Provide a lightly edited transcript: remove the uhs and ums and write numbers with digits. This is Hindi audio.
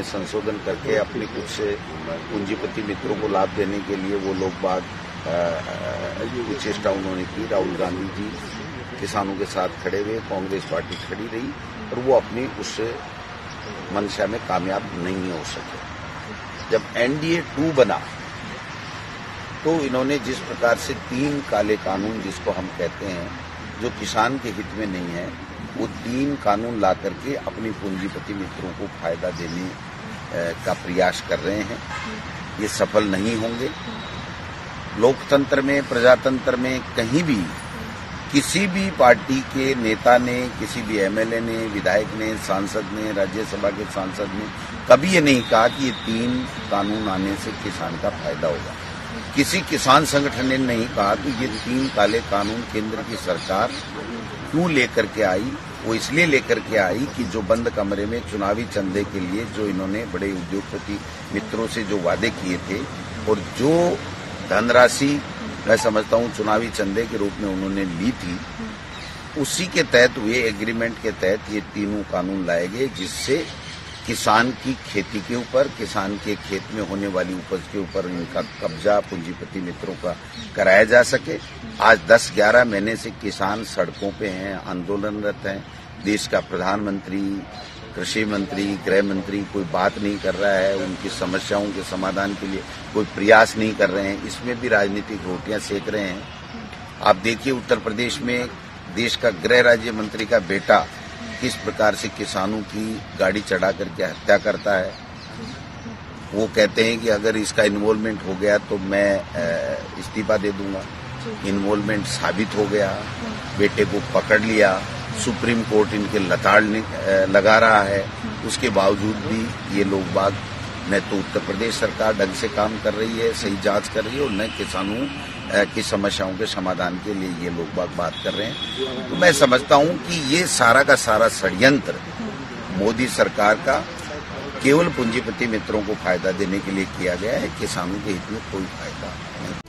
संशोधन करके अपने कुछ पूंजीपति मित्रों को लाभ देने के लिए वो लोग बाग कुछ चेष्टा उन्होंने की। राहुल गांधी जी किसानों के साथ खड़े हुए, कांग्रेस पार्टी खड़ी रही और वो अपनी उस मंशा में कामयाब नहीं हो सके। जब एनडीए 2 बना तो इन्होंने जिस प्रकार से 3 काले कानून जिसको हम कहते हैं, जो किसान के हित में नहीं है, वो 3 कानून ला करके अपनी पूंजीपति मित्रों को फायदा देने का प्रयास कर रहे हैं। ये सफल नहीं होंगे। लोकतंत्र में, प्रजातंत्र में कहीं भी किसी भी पार्टी के नेता ने, किसी भी एमएलए ने, विधायक ने, सांसद ने, राज्यसभा के सांसद ने कभी ये नहीं कहा कि ये 3 कानून आने से किसान का फायदा होगा। किसी किसान संगठन ने नहीं कहा कि ये 3 काले कानून केंद्र की सरकार क्यों लेकर के आई। वो इसलिए लेकर के आई कि जो बंद कमरे में चुनावी चंदे के लिए जो इन्होंने बड़े उद्योगपति मित्रों से जो वादे किए थे और जो धनराशि मैं समझता हूं चुनावी चंदे के रूप में उन्होंने ली थी, उसी के तहत हुए एग्रीमेंट के तहत ये 3 कानून लाए गए, जिससे किसान की खेती के ऊपर, किसान के खेत में होने वाली उपज के ऊपर इनका कब्जा पूंजीपति मित्रों का कराया जा सके। आज 10-11 महीने से किसान सड़कों पे हैं, आंदोलनरत हैं। देश का प्रधानमंत्री, कृषि मंत्री, गृह मंत्री कोई बात नहीं कर रहा है, उनकी समस्याओं के समाधान के लिए कोई प्रयास नहीं कर रहे हैं। इसमें भी राजनीतिक रोटियां सेक रहे हैं। आप देखिए उत्तर प्रदेश में देश का गृह राज्य मंत्री का बेटा किस प्रकार से किसानों की गाड़ी चढ़ा करके हत्या करता है। वो कहते हैं कि अगर इसका इन्वॉल्वमेंट हो गया तो मैं इस्तीफा दे दूंगा। इन्वॉल्वमेंट साबित हो गया, बेटे को पकड़ लिया, सुप्रीम कोर्ट इनके लताड़ लगा रहा है। उसके बावजूद भी ये लोग बाग न तो उत्तर प्रदेश सरकार ढंग से काम कर रही है, सही जांच कर रही है, और न किसानों की समस्याओं के समाधान के लिए ये लोग बात कर रहे हैं। तो मैं समझता हूं कि ये सारा का सारा षड्यंत्र मोदी सरकार का केवल पूंजीपति मित्रों को फायदा देने के लिए किया गया है। किसानों के हित में कोई फायदा नहीं।